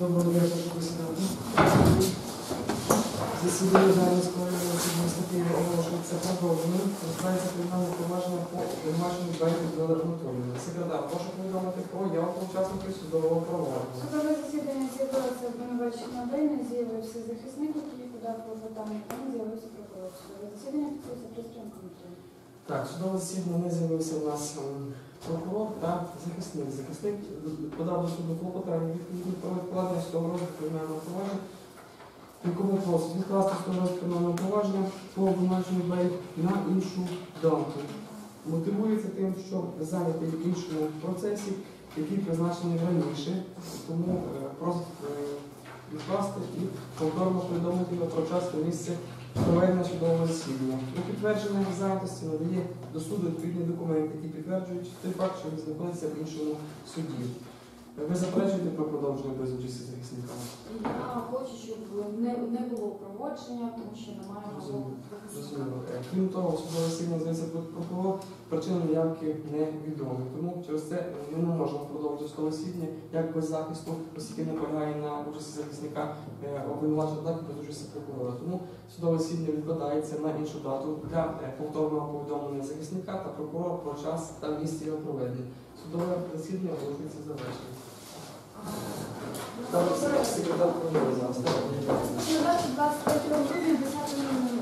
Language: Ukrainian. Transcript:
Доброго дня, прошу присідати. Засідання Житомирської адміністративної оголошується продовженим. Розглядається кримінальне провадження по обвинуваченню Бейт Людмили Анатоліївни. Секретар, прошу повідомити про явку учасників судового провадження. Судове засідання з'явилося обвинувачена Бейна, з'явився захисник, який подав клопотання, там з'явився прокурор. Судове засідання підписується пристроєм комітету. Так, судове засідання не з'явився у нас прокурор та захисник. Захисник подав до суду клопотання відповідно про відкладення судового розгляду кримінального провадження, якому просить відкласти судове розгляд кримінального провадження по обвинуваченню Бейт на іншу дату. Мотивується тим, що зайнятий в іншому процесі, який призначений раніше, тому просить відкласти і повторно повідомити про час та місце проведення судового засідання. Для підтвердження зайнятості надає до суду відповідні документи, які підтверджують той факт, що він знаходиться в іншому суді. Ви заперечуєте про продовження без участі захисника? Я хочу, щоб не було проводження, тому що немає можливо. Крім того, судове засідання здається прокурор, причина явки невідома. Тому через це ми не можемо продовжити судове засідання як без захисту, оскільки не полягає на участі захисника обвинувачення, так і без участі прокурора. Тому судове засідання відкладається на іншу дату для повторного повідомлення захисника та прокурора про час та місце його проведення. Судове засідання оголошується завершеним. Там секретар проводить зараз. 23 грудня 10 минут.